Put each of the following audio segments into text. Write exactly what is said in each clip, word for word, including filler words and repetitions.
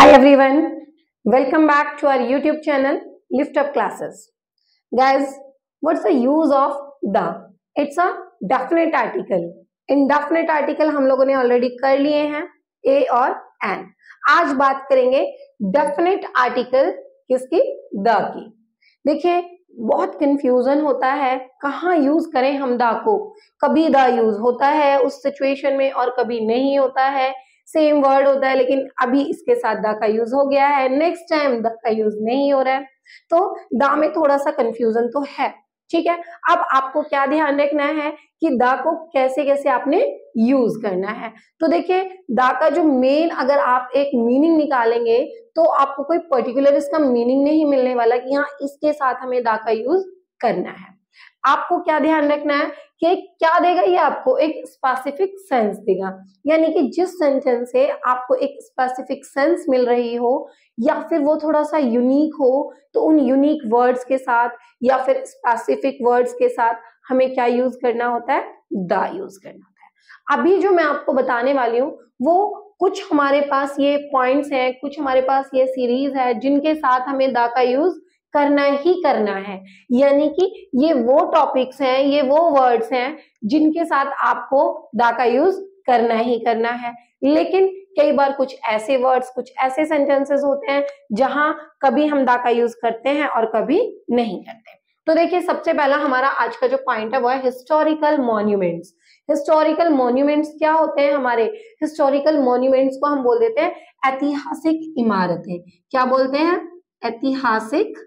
Hi everyone, welcome back to our YouTube channel Lift Up Classes. Guys, what's the use of the? It's a definite article. Indefinite article हम लोगों ने already कर लिए हैं a और an. आज बात करेंगे definite article किसकी? the की. देखिए बहुत कंफ्यूजन होता है कहाँ यूज करें हम द को. कभी द यूज होता है उस सिचुएशन में और कभी नहीं होता है. सेम वर्ड होता है लेकिन अभी इसके साथ द का यूज हो गया है, नेक्स्ट टाइम द का यूज नहीं हो रहा है. तो द में थोड़ा सा कंफ्यूजन तो है. ठीक है, अब आपको क्या ध्यान रखना है कि द को कैसे कैसे आपने यूज करना है. तो देखिए द का जो मेन अगर आप एक मीनिंग निकालेंगे तो आपको कोई पर्टिकुलर इसका मीनिंग नहीं मिलने वाला कि हाँ इसके साथ हमें द का यूज करना है. आपको क्या ध्यान रखना है कि क्या देगा ये आपको एक स्पेसिफिक सेंस देगा. यानी कि जिस सेंटेंस से आपको एक स्पेसिफिक सेंस मिल रही हो या फिर वो थोड़ा सा यूनिक हो तो उन यूनिक वर्ड्स के साथ या फिर स्पेसिफिक वर्ड्स के साथ हमें क्या यूज करना होता है? द यूज करना होता है. अभी जो मैं आपको बताने वाली हूँ वो कुछ हमारे पास ये पॉइंट्स हैं, कुछ हमारे पास ये सीरीज है जिनके साथ हमें द का यूज करना ही करना है. यानी कि ये वो टॉपिक्स हैं, ये वो वर्ड्स हैं जिनके साथ आपको द का यूज करना ही करना है. लेकिन कई बार कुछ ऐसे वर्ड्स, कुछ ऐसे सेंटेंसेस होते हैं जहां कभी हम द का यूज करते हैं और कभी नहीं करते. तो देखिए सबसे पहला हमारा आज का जो पॉइंट है वो है हिस्टोरिकल मॉन्यूमेंट्स. हिस्टोरिकल मॉन्यूमेंट्स क्या होते हैं? हमारे हिस्टोरिकल मॉन्यूमेंट्स को हम बोल देते हैं ऐतिहासिक इमारतें. क्या बोलते हैं? ऐतिहासिक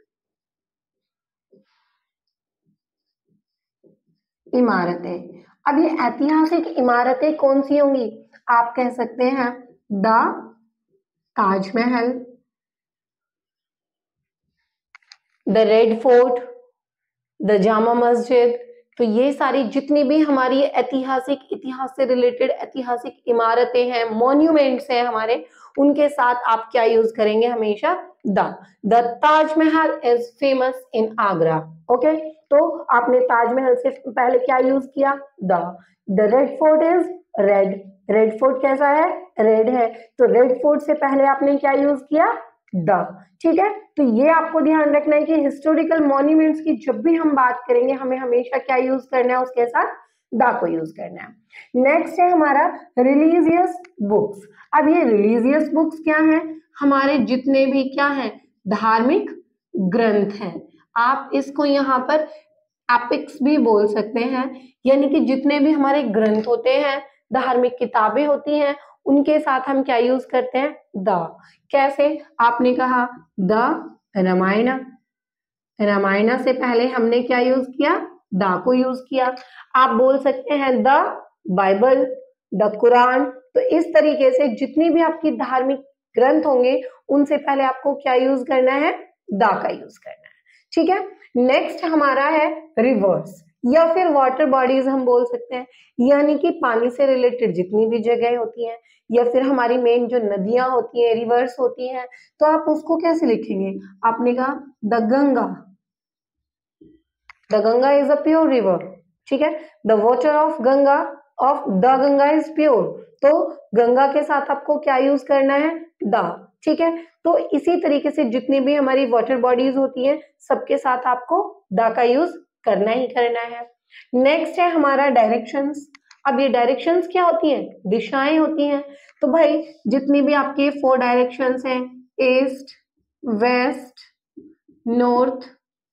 इमारतें. अब ये ऐतिहासिक इमारतें कौन सी होंगी? आप कह सकते हैं the Taj Mahal, the red fort, the Jama Masjid. तो ये सारी जितनी भी हमारी ऐतिहासिक, इतिहास से रिलेटेड ऐतिहासिक इमारतें हैं, मॉन्यूमेंट्स हैं हमारे, उनके साथ आप क्या यूज करेंगे? हमेशा the. The Taj Mahal is famous in Agra. Okay, तो आपने ताजमहल से पहले क्या यूज किया? The. The red fort is red. Red fort कैसा है? रेड है. तो रेड फोर्ट से पहले आपने क्या यूज किया? द. ठीक है, तो ये आपको ध्यान रखना है कि हिस्टोरिकल मॉन्यूमेंट्स की जब भी हम बात करेंगे हमें हमेशा क्या यूज करना है? उसके साथ द को यूज करना है. नेक्स्ट है हमारा रिलीजियस बुक्स. अब ये रिलीजियस बुक्स क्या है? हमारे जितने भी क्या है? धार्मिक ग्रंथ हैं. आप इसको यहाँ पर एपिक्स भी बोल सकते हैं. यानी कि जितने भी हमारे ग्रंथ होते हैं, धार्मिक किताबें होती हैं, उनके साथ हम क्या यूज करते हैं? द. कैसे? आपने कहा द रामायण. रामायण से पहले हमने क्या यूज किया? द को यूज किया. आप बोल सकते हैं द बाइबल, द कुरान. तो इस तरीके से जितनी भी आपकी धार्मिक ग्रंथ होंगे उनसे पहले आपको क्या यूज करना है? द का यूज करना है. ठीक है, नेक्स्ट हमारा है रिवर्स या फिर वाटर बॉडीज हम बोल सकते हैं. यानी कि पानी से रिलेटेड जितनी भी जगह होती हैं या फिर हमारी मेन जो नदियां होती हैं, रिवर्स होती हैं, तो आप उसको कैसे लिखेंगे? आपने कहा the Ganga. The Ganga is a pure river. ठीक है, the water of Ganga of the Ganga is pure. तो गंगा के साथ आपको क्या यूज करना है? द. ठीक है, तो इसी तरीके से जितनी भी हमारी वाटर बॉडीज होती हैं सबके साथ आपको द का यूज करना ही करना है. नेक्स्ट है हमारा डायरेक्शंस. अब ये डायरेक्शंस क्या होती हैं? दिशाएं होती हैं. तो भाई जितनी भी आपके फोर डायरेक्शंस हैं, ईस्ट, वेस्ट, नॉर्थ,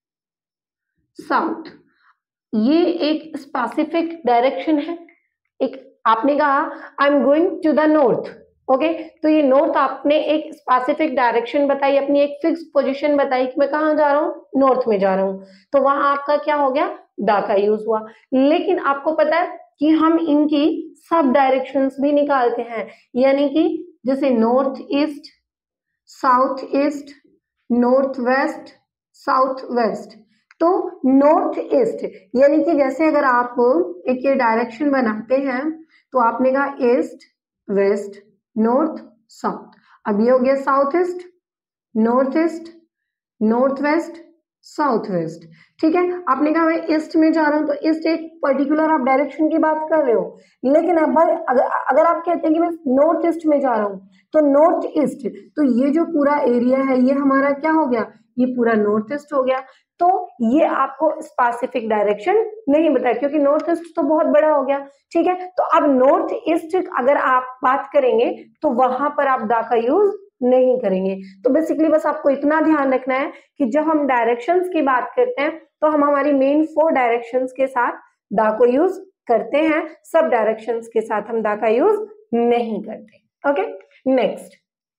साउथ, ये एक स्पेसिफिक डायरेक्शन है. एक आपने कहा I am going to the north. Okay, तो ये नॉर्थ आपने एक स्पेसिफिक डायरेक्शन बताई, अपनी एक फिक्स पोजीशन बताई कि मैं कहाँ जा रहा हूँ? नॉर्थ में जा रहा हूँ. तो वहां आपका क्या हो गया? द का यूज हुआ. लेकिन आपको पता है कि हम इनकी सब डायरेक्शंस भी निकालते हैं. यानी कि जैसे north east, south east, north west, south west. तो नॉर्थ ईस्ट यानी कि जैसे अगर आप एक ये डायरेक्शन बनाते हैं तो आपने कहा ईस्ट, वेस्ट, नॉर्थ, साउथ. अब ये हो गया south east, north east, north west, south west. ठीक है, आपने कहा मैं ईस्ट में जा रहा हूँ, तो ईस्ट एक पर्टिकुलर आप डायरेक्शन की बात कर रहे हो, लेकिन अब अगर अगर आप कहते हैं कि मैं नॉर्थ ईस्ट में जा रहा हूँ, तो नॉर्थ ईस्ट, तो ये जो पूरा एरिया है ये हमारा क्या हो गया, ये पूरा नॉर्थ ईस्ट हो गया। तो ये आपको स्पेसिफिक डायरेक्शन नहीं बताया, क्योंकि नॉर्थ ईस्ट तो बहुत बड़ा हो गया। ठीक है, तो अब नॉर्थ ईस्ट अगर आप बात करेंगे तो वहां पर आप दा का यूज नहीं करेंगे। तो बेसिकली बस आपको इतना ध्यान रखना है कि जब हम डायरेक्शंस की बात करते हैं तो हम हमारी मेन फोर डायरेक्शंस के साथ दा को यूज करते हैं, सब डायरेक्शंस के साथ हम दा का यूज नहीं करते। Okay, next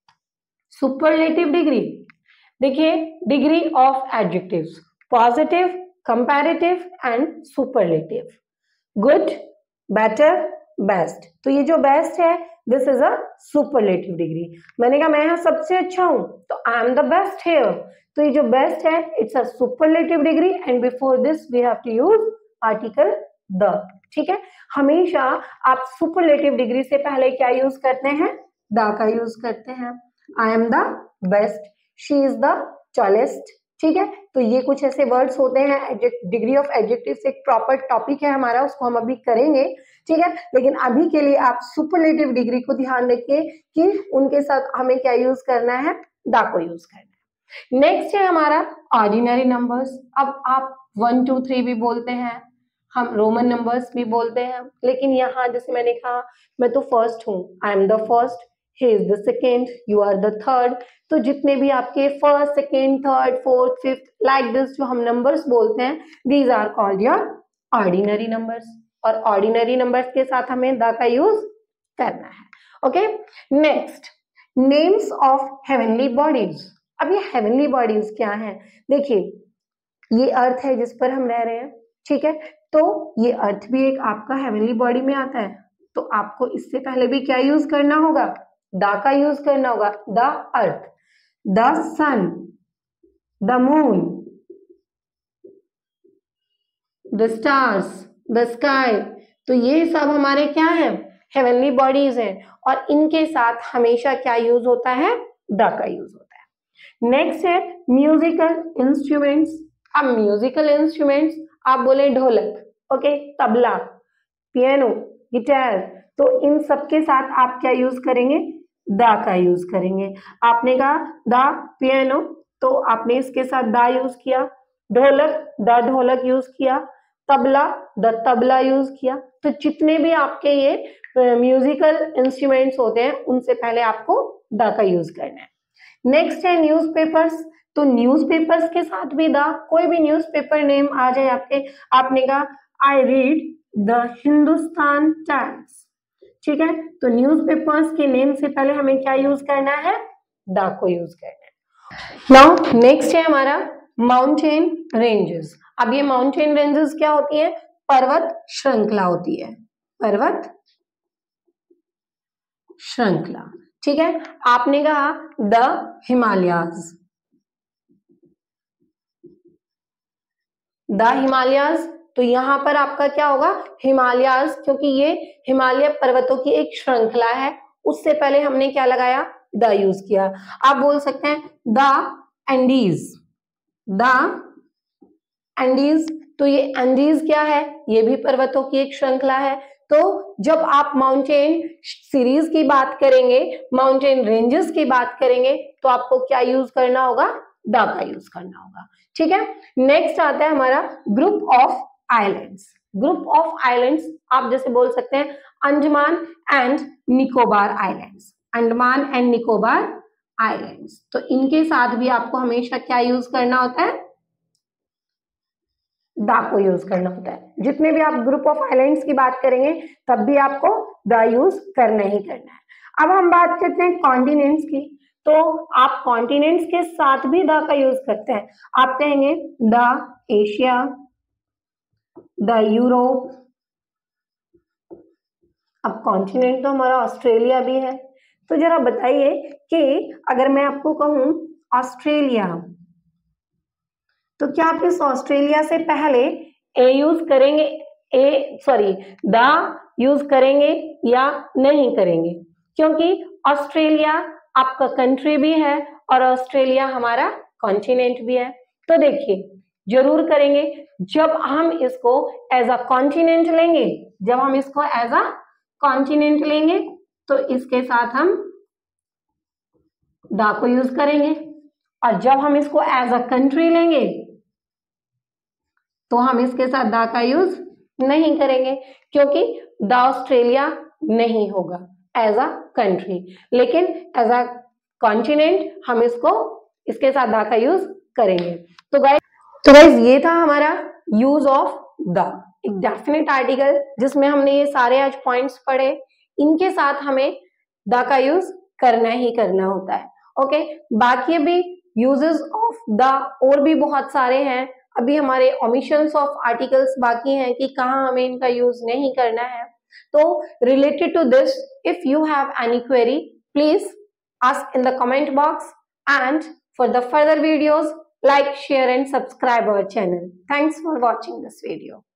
superlative degree. देखिए, degree of adjectives positive, comparative and superlative. Good, better, best. तो ये जो बेस्ट है this is a superlative degree. मैंने कहा मैं यहाँ सबसे अच्छा हूं, तो I am the best here. तो ये जो बेस्ट है it's a superlative degree and before this we have to use article the. ठीक है, हमेशा आप सुपरलेटिव डिग्री से पहले क्या यूज करते हैं, द का यूज करते हैं। I am the best, she is the tallest. ठीक है, तो ये कुछ ऐसे वर्ड्स होते हैं। डिग्री ऑफ एडजेक्टिव्स एक प्रॉपर टॉपिक है हमारा, उसको हम अभी करेंगे। ठीक है, लेकिन अभी के लिए आप सुपरलेटिव डिग्री को ध्यान रखिए कि उनके साथ हमें क्या यूज करना है, दा को यूज करना है। नेक्स्ट है हमारा ऑर्डिनरी नंबर्स। अब आप वन टू थ्री भी बोलते हैं, हम रोमन नंबर्स भी बोलते हैं, लेकिन यहाँ जैसे मैंने कहा मैं तो फर्स्ट हूँ, I am the first, he is the second, you are the third। तो जितने भी आपके first, second, third, fourth, fifth, like this जो हम नंबर्स बोलते हैं, these are called your ordinary numbers। और ऑर्डिनरी नंबर्स के साथ हमें द का यूज करना है। Okay, next names of heavenly bodies. अब ये हेवनली बॉडीज क्या है, देखिए ये अर्थ है जिस पर हम रह रहे हैं। ठीक है, तो ये अर्थ भी एक आपका हेवनली बॉडी में आता है, तो आपको इससे पहले भी क्या यूज करना होगा, दा का यूज करना होगा। The earth, the sun, the moon, the stars, the sky. तो ये सब हमारे क्या है, हेवनली बॉडीज हैं, और इनके साथ हमेशा क्या यूज होता है, द का यूज होता है। नेक्स्ट है म्यूजिकल इंस्ट्रूमेंट्स। अब म्यूजिकल इंस्ट्रूमेंट्स आप बोले ढोलक, ओके, तबला, पियानो, गिटार, तो इन सब के साथ आप क्या यूज करेंगे, दा का यूज करेंगे। आपने कहा दा पियानो, तो आपने इसके साथ दा यूज किया। ढोलक, द ढोलक यूज किया। तबला, द तबला यूज किया। तो जितने भी आपके ये म्यूजिकल इंस्ट्रूमेंट्स होते हैं उनसे पहले आपको द का यूज करना है। नेक्स्ट है न्यूज़पेपर्स। तो न्यूज़पेपर्स के साथ भी द, कोई भी न्यूज़पेपर नेम आ जाए आपके, आपने कहा I read the Hindustan Times. ठीक है, तो न्यूज़पेपर्स के नेम से पहले हमें क्या यूज करना है, द को यूज करना है। नाउ नेक्स्ट है हमारा माउंटेन रेंजेस। अब ये माउंटेन रेंजेस क्या होती है, पर्वत श्रृंखला होती है, पर्वत श्रृंखला। ठीक है, आपने कहा द हिमालयाज, द हिमालयाज, तो यहां पर आपका क्या होगा, हिमालयाज, क्योंकि ये हिमालय पर्वतों की एक श्रृंखला है, उससे पहले हमने क्या लगाया, द यूज किया। आप बोल सकते हैं द एंडीज, द एंडीज, तो ये एंडीज क्या है, ये भी पर्वतों की एक श्रृंखला है। तो जब आप माउंटेन सीरीज की बात करेंगे, माउंटेन रेंजेस की बात करेंगे, तो आपको क्या यूज करना होगा, द का यूज करना होगा। ठीक है, नेक्स्ट आता है हमारा group of islands. Group of islands आप जैसे बोल सकते हैं Andaman and Nicobar islands, Andaman and Nicobar islands. तो इनके साथ भी आपको हमेशा क्या यूज करना होता है, द को यूज करना होता है। जितने भी आप ग्रुप ऑफ आइलैंड्स की बात करेंगे तब भी आपको द यूज करना ही करना है। अब हम बात करते हैं कॉन्टिनेंट्स की, तो आप कॉन्टिनेंट्स के साथ भी द का यूज करते हैं। आप कहेंगे द एशिया, द यूरोप। अब कॉन्टिनेंट तो हमारा ऑस्ट्रेलिया भी है, तो जरा बताइए कि अगर मैं आपको कहूं ऑस्ट्रेलिया, तो क्या आप इस ऑस्ट्रेलिया से पहले ए यूज करेंगे, ए सॉरी द यूज करेंगे या नहीं करेंगे, क्योंकि ऑस्ट्रेलिया आपका कंट्री भी है और ऑस्ट्रेलिया हमारा कॉन्टिनेंट भी है। तो देखिए जरूर करेंगे। जब हम इसको एज अ कॉन्टिनेंट लेंगे, जब हम इसको एज अ कॉन्टिनेंट लेंगे तो इसके साथ हम द को यूज करेंगे, और जब हम इसको एज अ कंट्री लेंगे तो हम इसके साथ द का यूज नहीं करेंगे, क्योंकि द ऑस्ट्रेलिया नहीं होगा एज अ कंट्री, लेकिन एज अ कॉन्टिनेंट हम इसको इसके साथ द का यूज करेंगे। तो गाइस तो गाइस ये था हमारा यूज ऑफ द, एक डेफिनेट आर्टिकल जिसमें हमने ये सारे आज पॉइंट्स पढ़े, इनके साथ हमें द का यूज करना ही करना होता है। ओके, बाकी भी यूजेस ऑफ द और भी बहुत सारे हैं, अभी हमारे ओमिशंस ऑफ आर्टिकल्स बाकी हैं कि कहाँ हमें इनका यूज नहीं करना है। तो related to this, if you have any query, please ask in the comment box, and for the further videos, like, share and subscribe our channel. Thanks for watching this video.